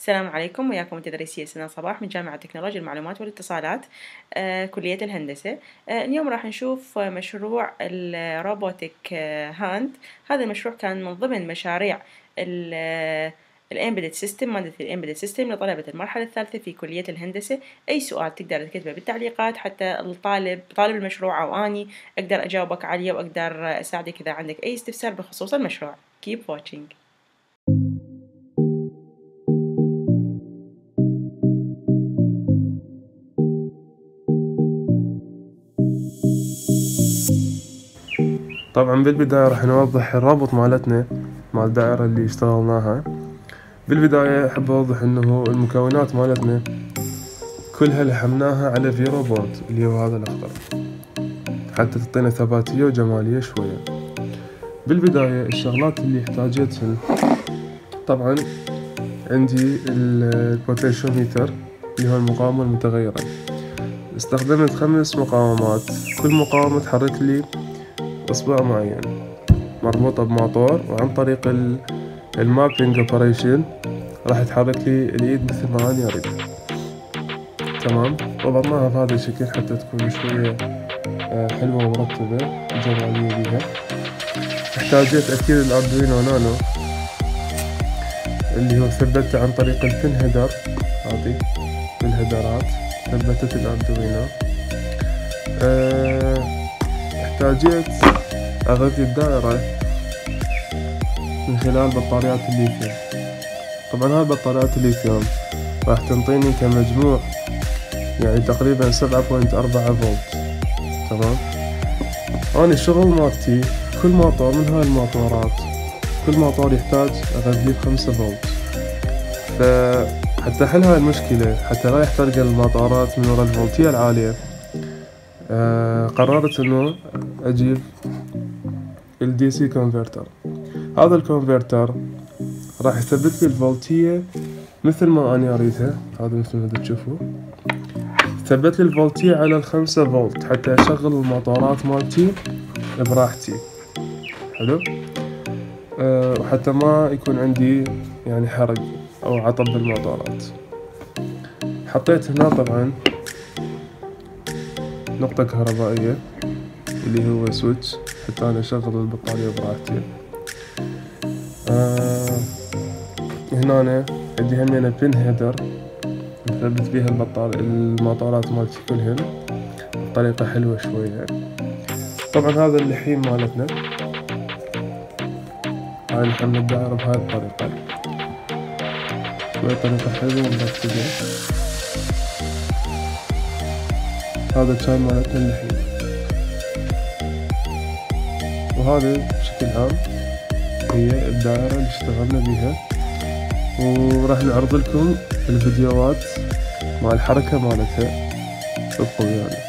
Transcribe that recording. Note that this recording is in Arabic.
السلام عليكم، وياكم التدريسية سنة صباح من جامعة تكنولوجيا المعلومات والاتصالات كلية الهندسة. اليوم راح نشوف مشروع الروبوتيك هاند. هذا المشروع كان من ضمن مشاريع الامبيدد سيستم، مادة الامبيدد سيستم لطلبة المرحلة الثالثة في كلية الهندسة. أي سؤال تقدر تكتبه بالتعليقات حتى طالب المشروع أو أني أقدر أجاوبك عليه وأقدر أساعدك إذا عندك أي استفسار بخصوص المشروع. Keep watching. طبعا بالبداية راح نوضح الرابط مالتنا مال الدائرة اللي اشتغلناها. بالبداية أحب أوضح إنه المكونات مالتنا كلها لحمناها على فيرو بورد اللي هو هذا الأخضر حتى تعطينا ثباتية وجمالية شوية. بالبداية الشغلات اللي احتاجتها طبعا عندي البوتنشيوميتر اللي هو المقاومة المتغيرة. استخدمت 5 مقاومات، كل مقاومة تحرك لي إصبع معين مربوطة بموتور، وعن طريق المابينج اوبريشن راح تحرك لي اليد مثل ما أنا أريد. تمام، ضبطناها بهذا الشكل حتى تكون شوية حلوة ومرتبة وجمالية بيها. احتاجت أكيد الأردوينو نانو اللي هو ثبته عن طريق البن هيدر، هذه بالهيدرات ثبتت الأردوينو. احتاجت أغذي الدائرة من خلال بطاريات الليثيوم. طبعا هاي بطاريات الليثيوم راح تنطيني كمجموع يعني تقريبا 7.4 فولت. تمام، أنا الشغل مالتي كل موتور من هاي الموتورات، كل موتور يحتاج أغذيه ب5 فولت. فحتى أحل هاي المشكلة، حتى لا يحترق الموتورات من وراء الفولتية العالية، قررت انه اجيب الدي سي كونفرتر. هذا الكونفرتر راح يثبت لي الفولتية مثل ما انا اريدها. هذا مثل ما تشوفوا ثبت لي الفولتية على 5 فولت حتى اشغل الموتورات مالتي براحتي. حلو، وحتى ما يكون عندي يعني حرق او عطب بالموتورات. حطيت هنا طبعا نقطة كهربائية اللي هو سويتش حتى أنا أشغل البطارية براحتي. هنا أنا عندي همينة بن هيدر مثبت بيها الموتورات مالتي كلهن بطريقة حلوة شوية. طبعا هذا اللحيم مالتنا، هاي لحمنا الدائرة بهاي الطريقة، شوية طريقة حلوة ومرتبة. هذا كان مالتنا اللحيم، وهذا بشكل عام هي الدائرة اللي اشتغلنا بيها. وراح نعرض لكم الفيديوهات مع الحركة مالتها. ابقوا ويانا.